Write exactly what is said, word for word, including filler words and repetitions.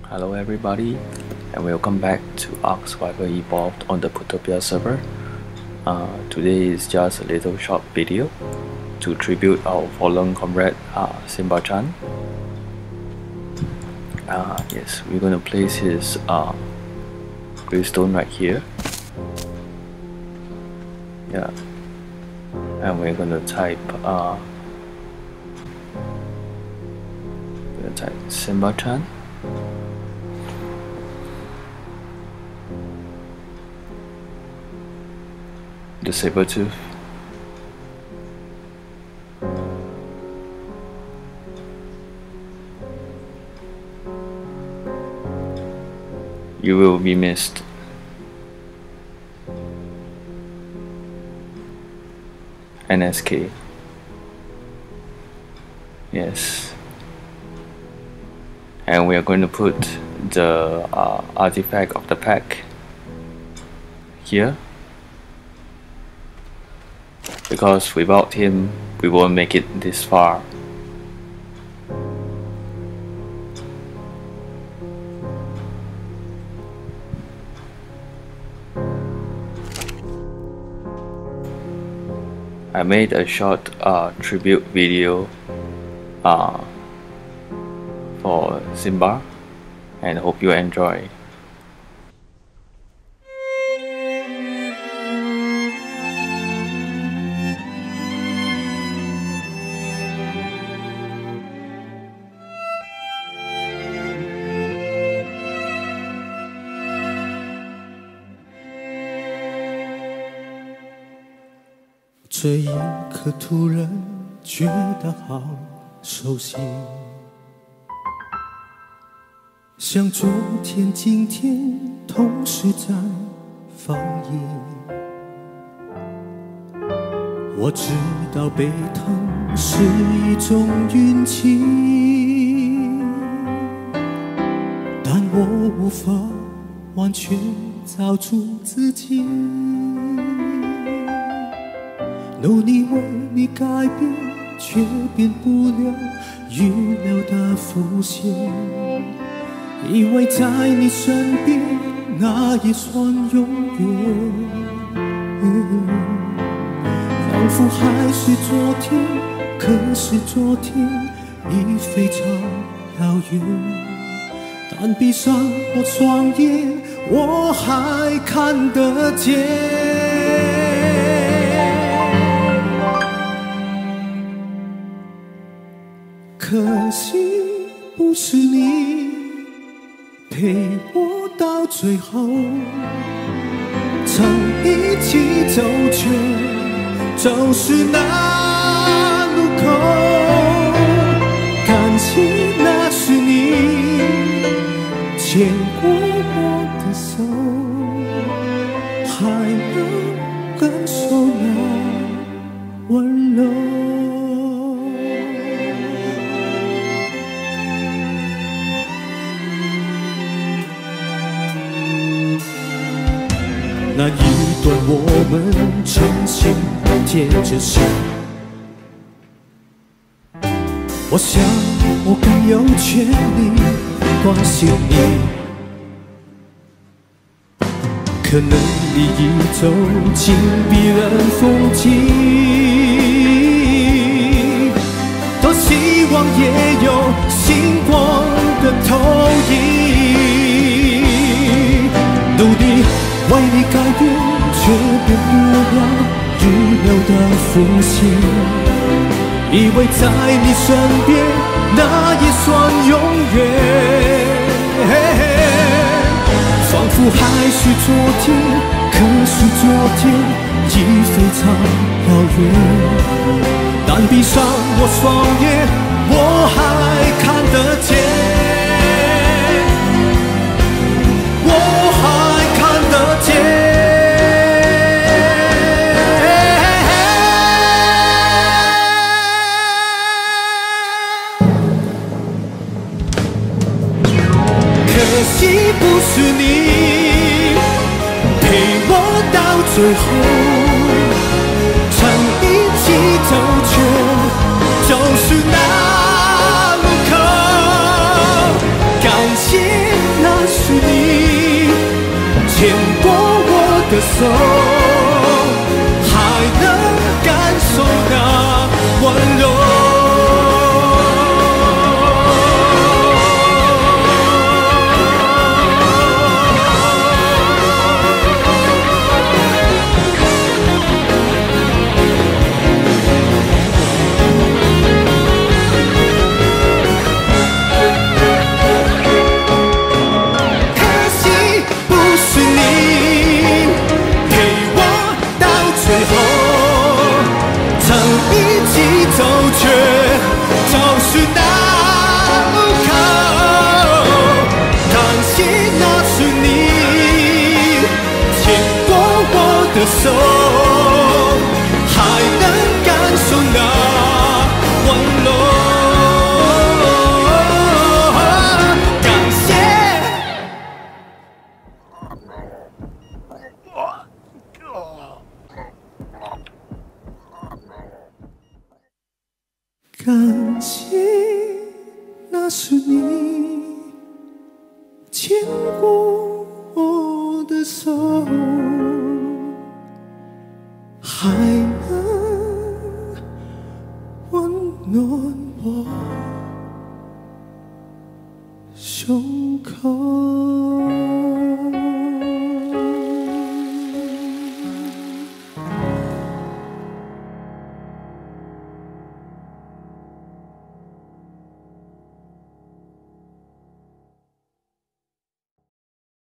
Hello everybody, and welcome back to ARK Survival Evolved on the Pooptopia server. Uh, today is just a little short video to tribute our fallen comrade uh, Sinba-Chan. Uh, yes, we're gonna place his uh, gravestone right here. Yeah, and we're gonna type uh, we're gonna type Sinba-Chan. The Sabertooth. You will be missed. N S K. Yes. And we are going to put the uh, artifact of the pack here, because without him we won't make it this far. I made a short uh, tribute video uh, for Sinba, and hope you enjoy. 这一刻突然觉得好熟悉，像昨天今天同时在放映。我知道悲痛是一种运气，但我无法完全找出自己，努力为你改变，却变不了预料的浮现。以为在你身边，那也算永远。仿佛还是昨天，可是昨天已非常遥远。但闭上我双眼，我还看得见。可惜不是你陪我到最后，曾一起走却走失那路口。感谢那是你牵过我的手，还能感受那温柔。那一段我们真心贴着心，我想我更有权利关心你。可能你已走进别人风景，多希望也有星光的投影。努力为你改变，却变不了预料的浮现。以为在你身边，那也算永远。仿佛还是昨天，可是昨天已非常遥远。但闭上我双眼，我还看得见。可惜不是你陪我到最后，曾一起走却走失那路口。感谢感谢那是你牵过我的手，海